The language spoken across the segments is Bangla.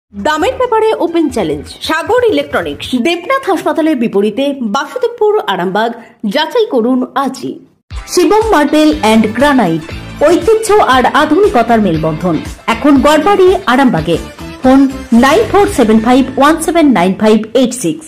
দামের ব্যাপারে open challenge Sagar electronics. Debnath হাসপাতালের বিপরীতে বাসুদেবপুর, আরামবাগ। যাচাই করুন আজই। শিবম মার্বেল অ্যান্ড গ্রানাইট, ঐতিহ্য আর আধুনিকতার মেলবন্ধন, এখন গড়বাড়ি, আরামবাগে। ফোন 9475179586।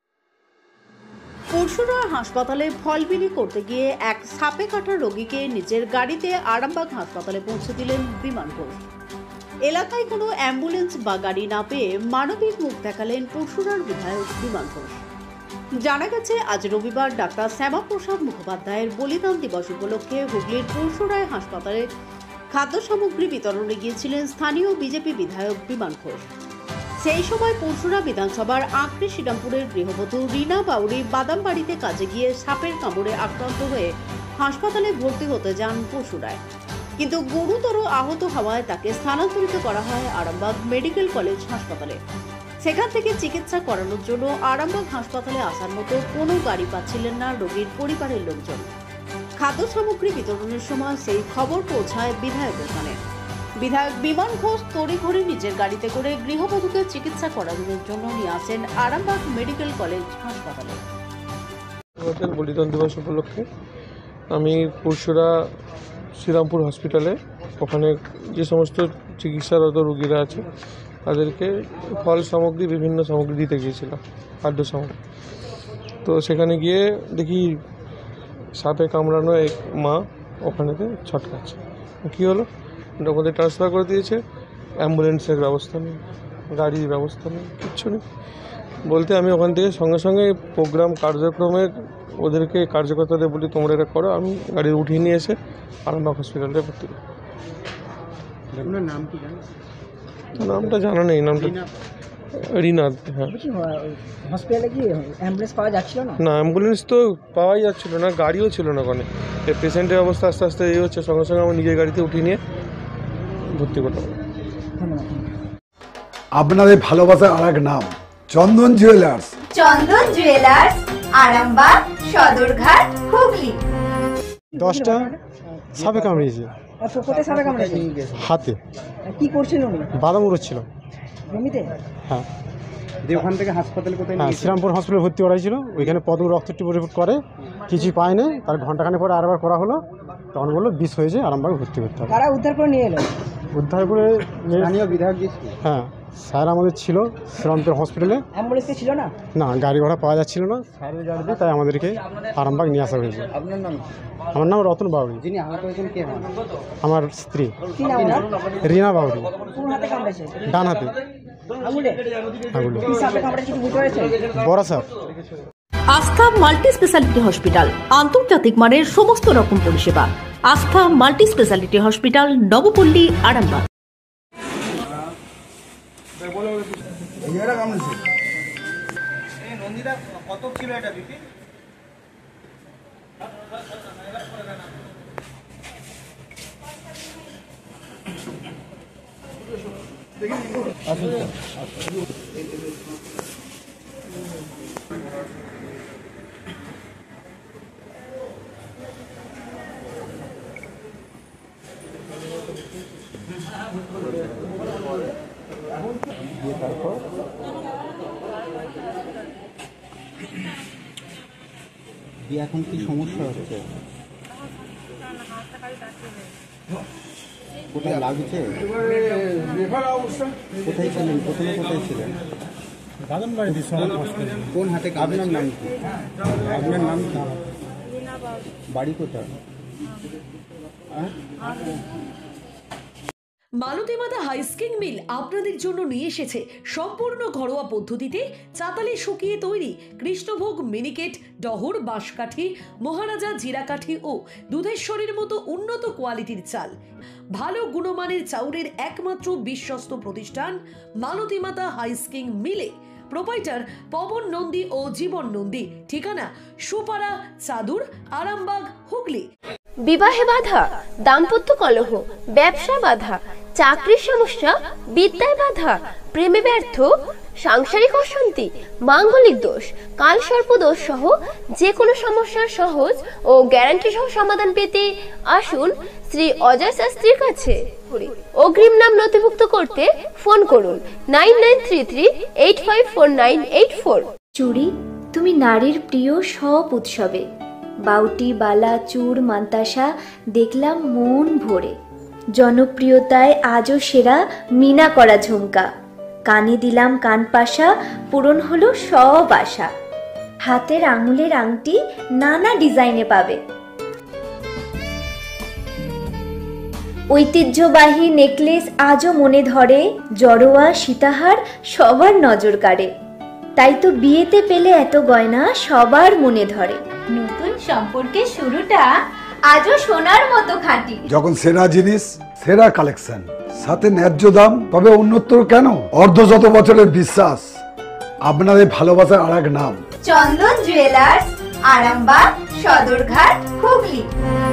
পরশুরা হাসপাতালে ফল বিলি করতে গিয়ে এক সাপে কাটা রোগীকে নিজের গাড়িতে আরামবাগ হাসপাতালে পৌঁছে দিলেন বিমান ঘোষ। এলাকায় কোনো অ্যাম্বুলেন্স বা গাড়ি না পেয়ে মানবিক মুখ দেখালেন পরশুরার বিধায়ক বিমান ঘোষ। জানা গেছে, আজ রবিবার ডাক্তার শ্যামাপ্রসাদ মুখোপাধ্যায়ের বলিদান দিবস উপলক্ষে হুগলির পরশুরায় হাসপাতালে খাদ্য সামগ্রী বিতরণে গিয়েছিলেন স্থানীয় বিজেপি বিধায়ক বিমান ঘোষ। সেই সময় পরশুরা বিধানসভার আঁকড়ি শ্রীরামপুরের গৃহবধূ রীনা বাউরি বাদামবাড়িতে কাজে গিয়ে সাপের কামড়ে আক্রান্ত হয়ে হাসপাতালে ভর্তি হতে যান পরশুরায়, কিন্তু গুরুতর আহত হওয়ায় তাকে স্থানান্তরিত করা হয় আরামবাগ মেডিকেল কলেজ হাসপাতালে। সেখান থেকে চিকিৎসা করানোর জন্য আরামবাগ হাসপাতালে আসার মতো কোনো গাড়ি পাচ্ছিলেন না রোগীর পরিবারের লোকজন। খাদ্য সামগ্রী বিতরণের সময় সেই খবর পৌঁছায় বিধায়কের কানে। বিধায়ক বিমান ঘোষ তড়িঘড়ি নিজের গাড়িতে করে গৃহবধূকে চিকিৎসা করানোর জন্য নিয়ে আসেন আরামবাগ মেডিকেল কলেজ হাসপাতালে। বলিদান দিবস উপলক্ষে আমি পরশুরা শ্রীরামপুর হসপিটালে, ওখানে যে সমস্ত চিকিৎসারত রোগীরা আছে তাদেরকে ফল সামগ্রী, বিভিন্ন সামগ্রী দিতে গিয়েছিলাম, খাদ্য সামগ্রী। তো সেখানে গিয়ে দেখি সাপে কামড়ানো এক মা ওখানেতে ছটকাচ্ছে। কী হলো, ওখানে ট্রান্সফার করে দিয়েছে, অ্যাম্বুলেন্সের ব্যবস্থা নেই, গাড়ির ব্যবস্থা নেই, কিচ্ছু নেই বলতে আমি ওখান থেকে সঙ্গে সঙ্গে প্রোগ্রাম কার্যক্রমের ওদেরকে কার্যকর্তাদের বলি, তোমরা এটা করো। আমি গাড়ি উঠিয়ে নিয়ে এসে আরামবাগ হসপিটালে ভর্তি করি। নামটা জানা নেই, নামটা রিনা। হ্যাঁ, হসপিটালে কি অ্যাম্বুলেন্স পাওয়া যাচ্ছিল না? না, অ্যাম্বুলেন্স তো পাওয়াই যাচ্ছিল না, গাড়িও ছিল না ওখানে। পেশেন্টের অবস্থা আস্তে আস্তে এই হচ্ছে, সঙ্গে সঙ্গে আমার নিজের গাড়িতে উঠিয়ে নিয়ে ভর্তি করলাম। আপনাদের ভালোবাসার আর এক নাম চন্দন জুয়েলার্স। চন্দন জুয়েলার্স, আরামবাগ, সদরঘাট, হুগলি। 10টা সাপে কামড়িয়েছে। কোথায় সাপে কামড়েছে? হাতে। কি করছিল উনি? বাদাম উড়ছিল জমিতে। হ্যাঁ, দিয়ে ওখান থেকে হাসপাতালে কোথায়? হ্যাঁ, শ্রীরামপুর হসপিটালে ভর্তি করাইছিল। ওইখানে প্রথম রক্ত রিপোর্ট করে, কিছুই পায় না। তার ঘন্টাখানে পরে আরেকবার করা হলো, তখন বললো বিষ হয়েছে, আরামবাগ ভর্তি করতে হবে। তারা উদ্ধার করে নিয়ে এলো। উদ্ধার করে স্থানীয় বিধায়ক গিয়েছিল। হ্যাঁ, স্যার আমাদের ছিল শ্রীরামপুর হসপিটালে। অ্যাম্বুলেন্স ছিল না? না, গাড়ি ঘোড়া পাওয়া যাচ্ছিল না স্যারের গাড়িতে, তাই আমাদেরকে আরামবাগ নিয়ে আসা হয়েছে। আপনার নাম? আমার নাম রতন বাউরি। যিনি আহত হয়েছেন কে হন? আমার স্ত্রী কি নাম? রিনা বাউরি। কোন হাতে কামড়েছে? ডান হাতে। আঙুলে? আঙুলে। কি সাপে কামড়েছে কিছু বুঝতে পেরেছেন? বড় সাপ। আস্থা মাল্টি স্পেশালিটি হসপিটাল, আন্তর্জাতিক মানের সমস্ত রকম পরিষেবা। Astha multi speciality hospital, Nabapalli, Arambagh. কত ছিল এটা বিপি? এখন কি সমস্যা হচ্ছে? কোথায় লাগছে? কোথায় ছিলেন প্রথমে? কোথায় ছিলেন? কোন হাতে? আপনার নাম কি? আপনার নাম কি? বাড়ি কোথায়? মালতী মাতা হাইস্কিং মিল আপনাদের জন্য নিয়ে এসেছে সম্পূর্ণ ঘরোয়া পদ্ধতিতে চাতালে শুকিয়ে তৈরি কৃষ্ণভোগ মিনিকেট, ডহর, বাঁশকাঠি, মহারাজা জিরাকাঠি ও দুধেশ্বরীর মতো উন্নত কোয়ালিটির চাল। ভালো গুণমানের চাউলের একমাত্র বিশ্বস্ত প্রতিষ্ঠান মালতী মাতা হাইস্কিং মিলে। প্রোপাইটার পবন নন্দী ও জীবন নন্দী। ঠিকানা সুপারা, চাদুর, আরামবাগ, হুগলি। বিবাহে বাধা, দাম্পত্য কলহ, ব্যবসা বাধা, চাকরির সমস্যা, বিদ্যায় বাধা, প্রেমে ব্যর্থ, সাংসারিক অশান্তি, মাঙ্গলিক দোষ, কালসর্প দোষ সহ যে কোনো সমস্যার সহজ ও গ্যারান্টি সহ সমাধান পেতে আসুন শ্রী অজয় শাস্ত্রীর কাছে। অগ্রিম নাম নথিভুক্ত করতে ফোন করুন 9933854984। চুড়ি তুমি নারীর প্রিয় সব উৎসবে, বাউটি, বালা, চূড়, মান্তাসা দেখলাম মন ভরে। জনপ্রিয়তায় আজও সেরা মিনা করা ঝুমকা, কানে দিলাম কানপাশা, পূরণ হলো সব আশা। হাতের আঙুলের আংটি নানা ডিজাইনে পাবে, ঐতিহ্যবাহী নেকলেস আজও মনে ধরে, জড়োয়া সীতাহার সবার নজর কাড়ে। তাই তো বিয়েতে পেলে এত গয়না সবার মনে ধরে। নতুন সম্পর্কের শুরুটা আজও সোনার মতো খাঁটি। যখন সেরা জিনিস, সেরা কালেকশন, সাথে ন্যায্য দাম, তবে উন্নতর কেন? অর্ধশত বছরের বিশ্বাস, আপনাদের ভালোবাসার আর এক নাম চন্দন জুয়েলার্স, আরামবাগ, সদরঘাট, হুগলি।